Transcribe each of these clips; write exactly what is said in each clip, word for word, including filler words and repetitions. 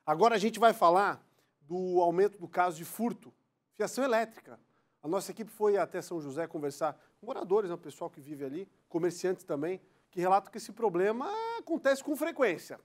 Agora a gente vai falar do aumento do caso de furto, fiação elétrica. A nossa equipe foi até São José conversar com moradores, né, o pessoal que vive ali, comerciantes também, que relatam que esse problema acontece com frequência.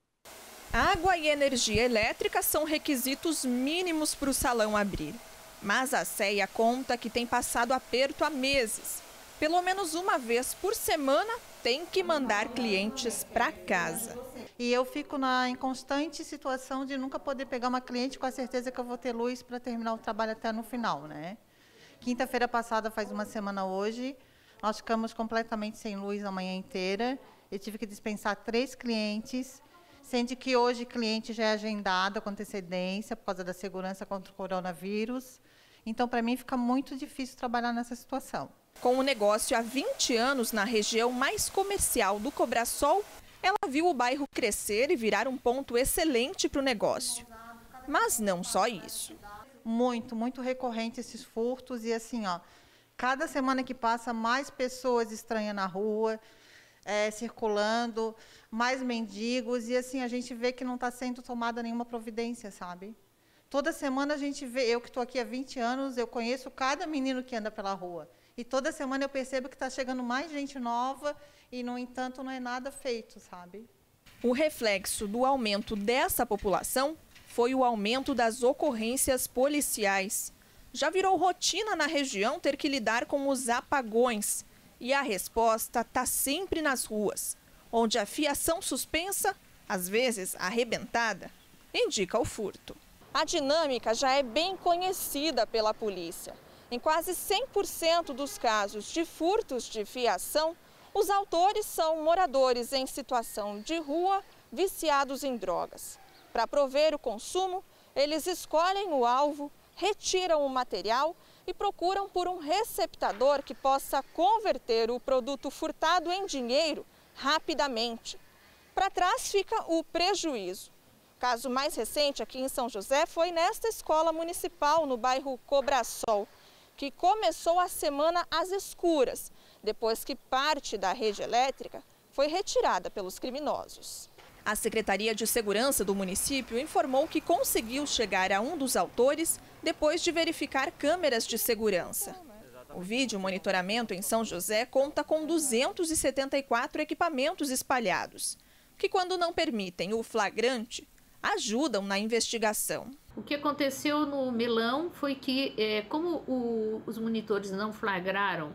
Água e energia elétrica são requisitos mínimos para o salão abrir. Mas a Ceia conta que tem passado aperto há meses. Pelo menos uma vez por semana tem que mandar clientes para casa. E eu fico na em constante situação de nunca poder pegar uma cliente com a certeza que eu vou ter luz para terminar o trabalho até no final, né? Quinta-feira passada, faz uma semana hoje, nós ficamos completamente sem luz a manhã inteira. Eu tive que dispensar três clientes, sendo que hoje cliente já é agendado com antecedência por causa da segurança contra o coronavírus. Então, para mim, fica muito difícil trabalhar nessa situação. Com o negócio há vinte anos na região mais comercial do Cobrasol, ela viu o bairro crescer e virar um ponto excelente para o negócio. Mas não só isso. Muito, muito recorrente esses furtos e assim, ó, cada semana que passa, mais pessoas estranhas na rua, é, circulando, mais mendigos e assim, a gente vê que não está sendo tomada nenhuma providência, sabe? Toda semana a gente vê, eu que estou aqui há vinte anos, eu conheço cada menino que anda pela rua. E toda semana eu percebo que está chegando mais gente nova e, no entanto, não é nada feito, sabe? O reflexo do aumento dessa população foi o aumento das ocorrências policiais. Já virou rotina na região ter que lidar com os apagões. E a resposta está sempre nas ruas, onde a fiação suspensa, às vezes arrebentada, indica o furto. A dinâmica já é bem conhecida pela polícia. Em quase cem por cento dos casos de furtos de fiação, os autores são moradores em situação de rua, viciados em drogas. Para prover o consumo, eles escolhem o alvo, retiram o material e procuram por um receptador que possa converter o produto furtado em dinheiro rapidamente. Para trás fica o prejuízo. O caso mais recente aqui em São José foi nesta escola municipal, no bairro Cobrasol, que começou a semana às escuras, depois que parte da rede elétrica foi retirada pelos criminosos. A Secretaria de Segurança do município informou que conseguiu chegar a um dos autores depois de verificar câmeras de segurança. O vídeo monitoramento em São José conta com duzentos e setenta e quatro equipamentos espalhados, que, quando não permitem o flagrante, ajudam na investigação. O que aconteceu no Melão foi que, é, como o, os monitores não flagraram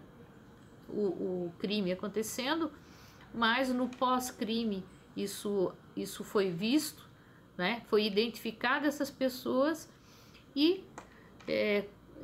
o, o crime acontecendo, mas no pós-crime isso, isso foi visto, né? Foi identificado essas pessoas e é,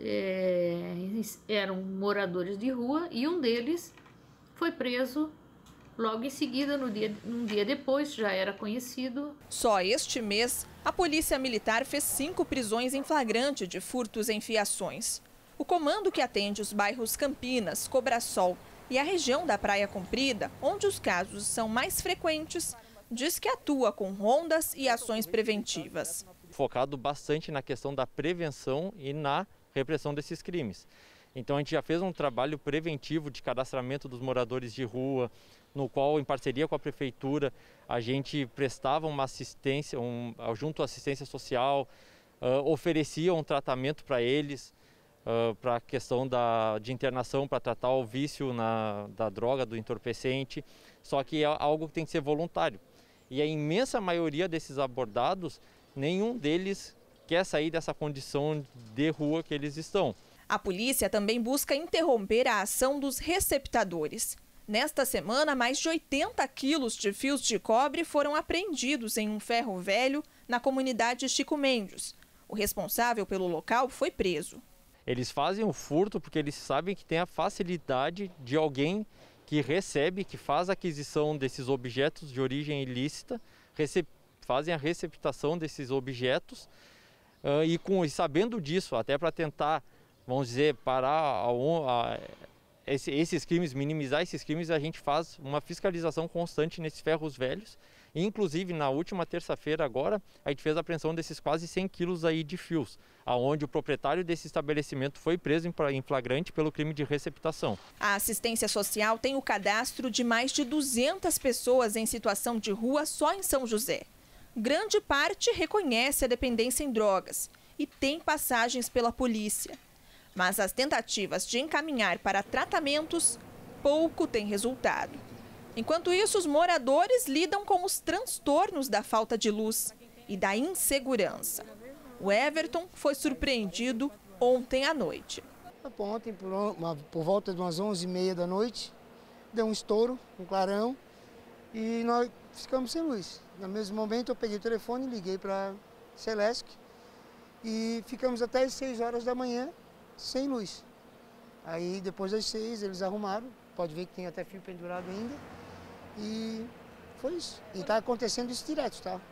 é, eram moradores de rua e um deles foi preso. Logo em seguida, no dia, um dia depois, já era conhecido. Só este mês, a Polícia Militar fez cinco prisões em flagrante de furtos em fiações. O comando que atende os bairros Campinas, Cobrasol e a região da Praia Comprida, onde os casos são mais frequentes, diz que atua com rondas e ações preventivas. Focado bastante na questão da prevenção e na repressão desses crimes. Então a gente já fez um trabalho preventivo de cadastramento dos moradores de rua, no qual, em parceria com a prefeitura, a gente prestava uma assistência, um, junto à assistência social, uh, oferecia um tratamento para eles, uh, para a questão da, de internação, para tratar o vício na, da droga, do entorpecente, só que é algo que tem que ser voluntário. E a imensa maioria desses abordados, nenhum deles quer sair dessa condição de rua que eles estão. A polícia também busca interromper a ação dos receptadores. Nesta semana, mais de oitenta quilos de fios de cobre foram apreendidos em um ferro velho na comunidade Chico Mendes. O responsável pelo local foi preso. Eles fazem o furto porque eles sabem que tem a facilidade de alguém que recebe, que faz a aquisição desses objetos de origem ilícita, fazem a receptação desses objetos uh, e, com, e sabendo disso, até para tentar, vamos dizer, parar a, a, esse, esses crimes, minimizar esses crimes, a gente faz uma fiscalização constante nesses ferros velhos. E, inclusive, na última terça-feira agora, a gente fez a apreensão desses quase cem quilos aí de fios, aonde o proprietário desse estabelecimento foi preso em flagrante pelo crime de receptação. A assistência social tem o cadastro de mais de duzentas pessoas em situação de rua só em São José. grande parte reconhece a dependência em drogas e tem passagens pela polícia. Mas as tentativas de encaminhar para tratamentos pouco têm resultado. Enquanto isso, os moradores lidam com os transtornos da falta de luz e da insegurança. O Everton foi surpreendido ontem à noite. Ontem, por, uma, por volta de umas onze e meia da noite, deu um estouro, um clarão, e nós ficamos sem luz. No mesmo momento, eu peguei o telefone, liguei para a Celesc e ficamos até as seis horas da manhã sem luz. Aí, depois das seis, eles arrumaram, pode ver que tem até fio pendurado ainda, e foi isso. E está acontecendo isso direto, tá?